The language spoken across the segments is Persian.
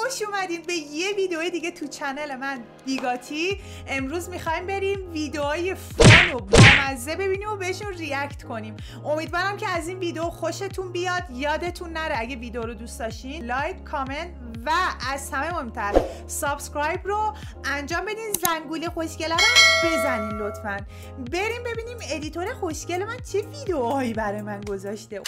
خوش اومدین به یه ویدیو دیگه تو چنل من بیگاتی. امروز میخوایم بریم ویدیوهای فان و بامزه ببینیم و بهشون ریاکت کنیم. امیدوارم که از این ویدیو خوشتون بیاد. یادتون نره اگه ویدیو رو دوست داشتین لایک، کامنت و از همه مهمتر سابسکرایب رو انجام بدین. زنگوله خوشگله رو بزنین لطفاً. بریم ببینیم ادیتور خوشگل من چه ویدیوهایی برای من گذاشته.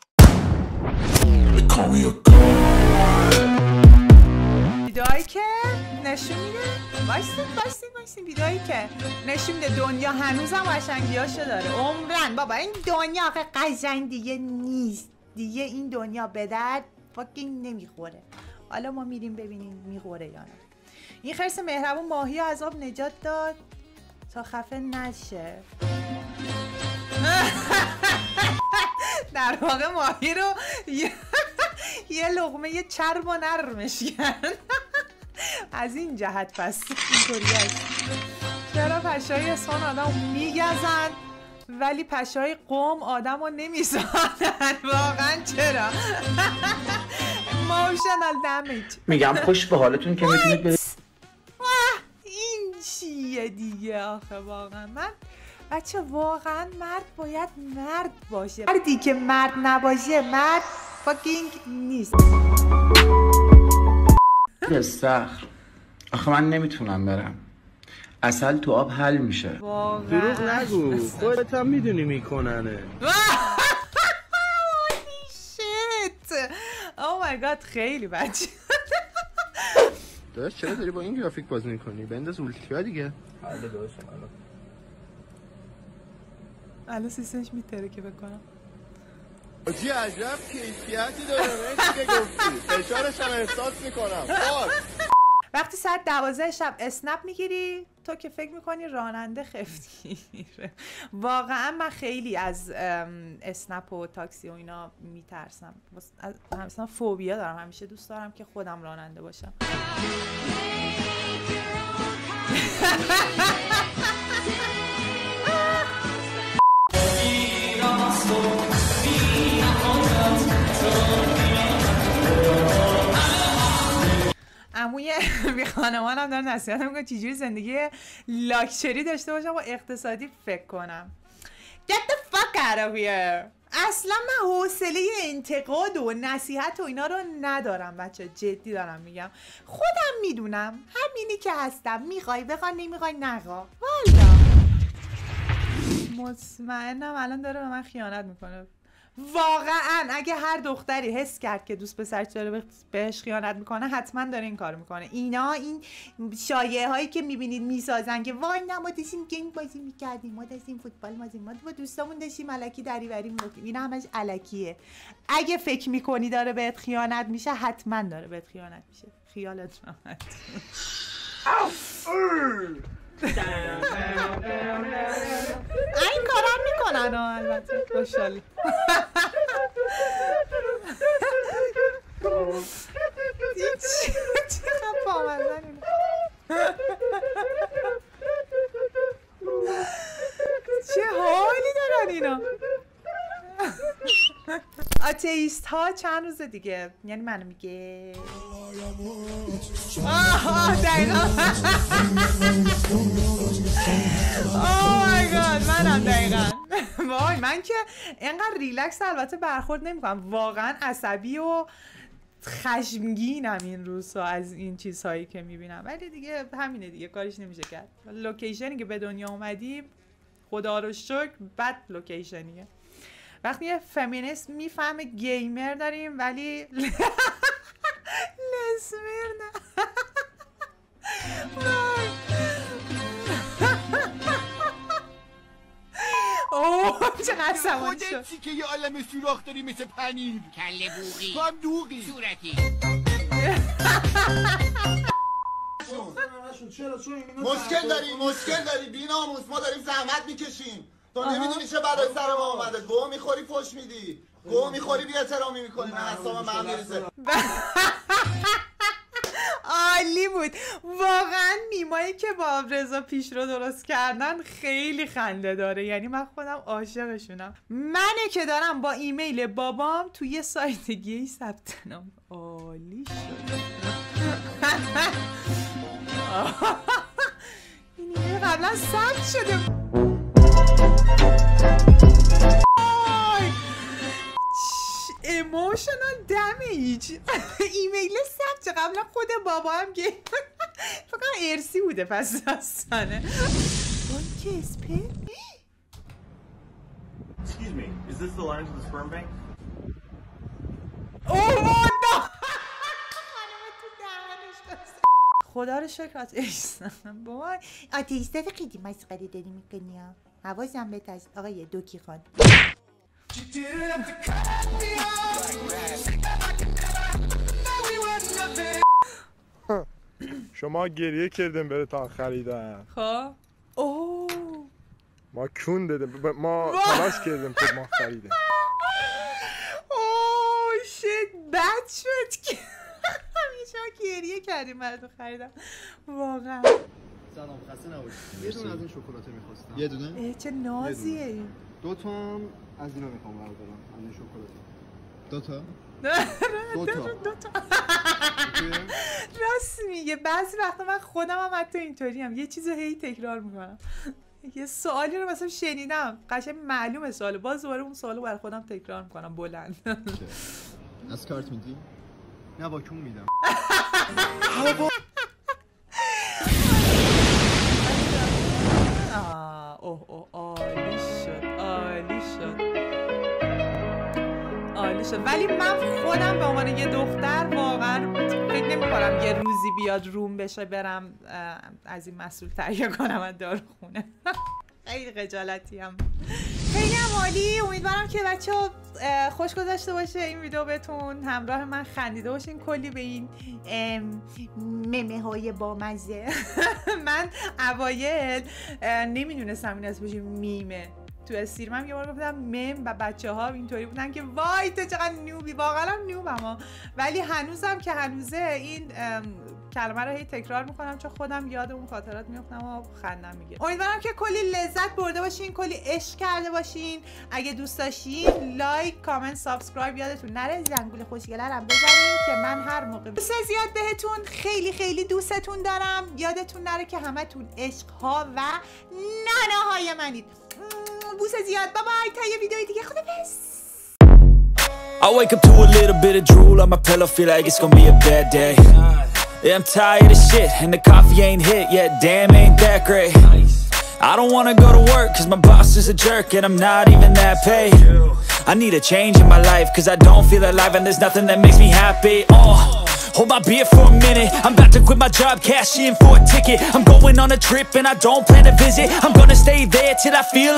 ویدیوهایی که نشون میده وایسین ویدیوهایی که نشون میده دنیا هنوزم قشنگیاشو داره. عمرن بابا این دنیا آخه قشنگ دیگه نیست دیگه. این دنیا به درد فاکینگ نمیخوره. حالا ما میریم ببینیم میخوره یا نه. این خرس مهربون ماهی از آب نجات داد تا خفه نشه. در واقع ماهی رو یه لقمه چرب و نرمش کرد. از این جهت پس اینطوری است. چرا پشای اصفهان آدم میگزن ولی پشای قم آدم رو نمیسازن؟ واقعا چرا؟ emotional damage. میگم خوش به حالتون که میتونید برید. این چیه دیگه آخه؟ واقعا من بچه واقعا مرد باید مرد باشه. مردی که مرد نباشه مرد فاکینگ نیست. استخر آخه من نمیتونم برم. عسل تو آب حل میشه. دروغ نگو، خودت هم میدونی میکننه. شیت او مای گاد خیلی بچه. داداش چرا داری با این گرافیک بازی میکنی؟ بنداز اولتیا دیگه. حالا داداشم الان سیستمش میتره که بکنم. چه عجب کیفیتی داره. مرسی که گفتی. فشارش هم احساس میکنم. وقتی ساعت 12 شب اسنپ میگیری تو که فکر میکنی راننده خفتگیره. واقعا من خیلی از اسنپ و تاکسی و اینا میترسم. مثلا فوبیا دارم. همیشه دوست دارم که خودم راننده باشم. عموی بی خانمانم داره نصیحت میکنه چجوری زندگی لاکچری داشته باشم و اقتصادی فکر کنم. Get the fuck out of here. اصلا من حوصله انتقاد و نصیحت و اینا رو ندارم بچه. جدی دارم میگم. خودم میدونم همینی که هستم. میخوای بخوای نمیخوای نخوا. والا مطمئنم الان داره به من خیانت میکنه. واقعا اگه هر دختری حس کرد که دوست پسرش داره بهش خیانت میکنه حتما داره این کارو میکنه. اینا این شایعه هایی که میبینید میسازن که وای نه ما داشتیم گیم بازی میکردیم، ما داشتیم فوتبال بازی، ما با دوستامون داشتیم الکی دریوری میگفتیم. اینا همش الکیه. اگه فکر میکنی داره بهت خیانت میشه حتما داره بهت خیانت میشه. خیالت راحت. این کارم میکنن البته خوشحالی. چقدر پامزن چه حالی دارن اینا. آتئیست ها چند روز دیگه یعنی منو میگه دقیقا. اوه مای گاد منم دقیقا. وای من که اینقدر ریلکس البته برخورد نمیکنم. واقعا عصبی و خشمگینم این روزها از این چیزهایی که میبینم. ولی دیگه همینه دیگه، کارش نمیشه کرد. لوکیشنی که به دنیا اومدیم خدا رو شکر بد لوکیشنیه. وقتی یه فمینیست میفهمه گیمر داریم ولی لسمر نه. اوه چقدر سواد شد. خودتی که یه عالم سوراخ داری مثل پنیر. کله بوغی تو هم دوغی صورتی. مشکل داری بی‌ناموس. ما داریم زحمت میکشیم. تو نمیدونی چه برای سر ما اومده. گو میخوری فش میدی. گو میخوری بی احترامی میکنی. من اصلا من میریزه. عالی بود واقعا. میمایی که با رضا پیشرو درست کردن خیلی خنده داره. یعنی من خودم عاشقشونم. منه که دارم با ایمیل بابام توی سایت گی ثبت نام. عالی شد. این ایمیل قبلا ثبت شده. ایموشنال دمیج. ایمیل ثبت قبلا خود بابا هم گفت. فکر کنم ارسی بوده پس داستانه. اون که اسپرم؟ Excuse me, is this the line to the sperm bank? خدا رو شکر آتئیستم. بابا آتئیسته خیلی مسخره داری میکنی ها. حواسم بهت از آقای دوکی خان. شما گریه کردیم بره تا خریدن. خب اوه ما کون دادیم، ما تلاش کردیم که ما خریدیم. اوه شت بد شد که همیشه گریه کردیم برای تو خریدم واقعا. سلام خسته نباشید. یه دونه از این شکلاته می‌خواستم. یه دونه؟ چه نازیه این. دو تا هم از اینا میخوام بردارم. از این شکلاته. دو تا؟ دو تا. راست میگه. بعضی وقتا من خودم هم حتی اینطوریم. یه چیزو هی تکرار میکنم. یه سوالی رو مثلا شنیدم قشنگ معلومه سواله، باز دوباره اون سوالو برای خودم تکرار میکنم بلند. از کارت میدی؟ نه با کون میدم. اوه عالی شد عالی شد عالی شد. ولی من خودم به عنوان یه دختر واقعا فکر نمی کنم یه روزی بیاد روم بشه برم از این مسئول تهیه کنم از داروخونه. خیلی خجالتی هم. خیلی هم عالی. امیدوارم که بچه ها خوش گذشته باشه این ویدیو بهتون، همراه من خندیده باشین کلی به این ممه های بامزه. من اوایل نمیدونستم این اسمش میمه. تو استریمم یه بار گفتم مم و بچه ها اینطوری بودن که وای تو چقدر نوبی. واقعا هم نوبم ها. ولی هنوزم که هنوزه این کلمه رو هی تکرار میکنم چون خودم یاد اون خاطرات میفتم و خندم میگیره. امیدوارم که کلی لذت برده باشین، کلی عشق کرده باشین. اگه دوست داشتین لایک، کامنت، سابسکرایب یادتون نره. زنگوله خوشگلرم بزنین که من هر موقع بوسه زیاد بهتون. خیلی خیلی دوستتون دارم. یادتون نره که همتون عشق ها و ننه های منید. بوسه زیاد. بابای تا یه ویدیوی دیگه. خدافظ. I wake up to a little bit of drool on my pillow, feel like it's gonna be a bad day. Yeah, I'm tired of shit, and the coffee ain't hit yet, damn ain't that great. I don't wanna go to work, cause my boss is a jerk, and I'm not even that paid. I need a change in my life, cause I don't feel alive, and there's nothing that makes me happy. Hold my beer for a minute, I'm about to quit my job, cash in for a ticket. I'm going on a trip, and I don't plan to visit. I'm gonna stay there till I feel